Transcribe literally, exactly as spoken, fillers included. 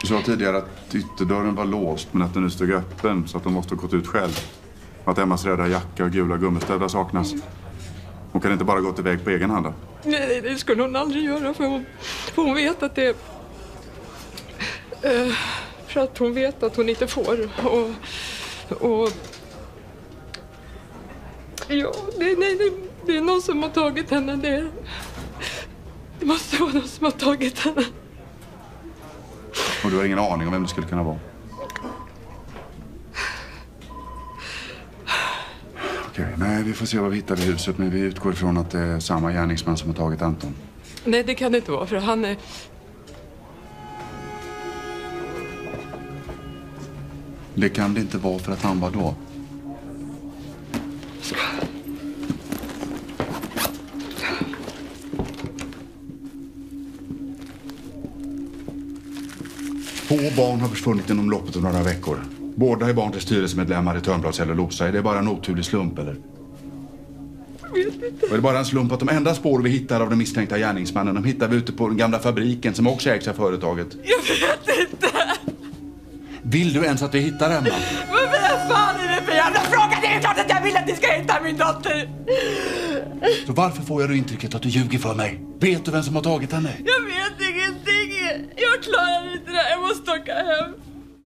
Du sa tidigare att ytterdörren var låst men att den nu stod öppen så att de måste ha gått ut själv. Att Emmas röda jacka och gula gummistövlar saknas. Hon kan inte bara gå iväg på egen hand då? Nej, det skulle hon aldrig göra för hon, för hon vet att det... Uh, för att hon vet att hon inte får. Och... och ja, nej, nej, det, det är någon som har tagit henne. Det, det måste vara någon som har tagit henne. Och du har ingen aning om vem det skulle kunna vara? Okej, nej, vi får se vad vi hittar i huset. Men vi utgår ifrån att det är samma gärningsman som har tagit Anton. Nej, det kan det inte vara, för han är... Det kan det inte vara för att han var då. Två barn har försvunnit inom loppet av några veckor. Båda är barn till styrelsemedlemmar i Törnblads Cellulosa. Är det bara en oturlig slump, eller? Jag vet inte. Och är det bara en slump att de enda spår vi hittar av den misstänkta gärningsmannen, de hittar vi ute på den gamla fabriken som också ägs av företaget? Jag vet inte. Vill du ens att vi hittar Emma? Men vad fan är det för jävla fråga? Det är klart att jag vill att ni ska hitta min dotter. Så varför får jag då intrycket att du ljuger för mig? Vet du vem som har tagit henne? Jag vet ingenting. Jag klarar inte det här. Jag måste åka hem.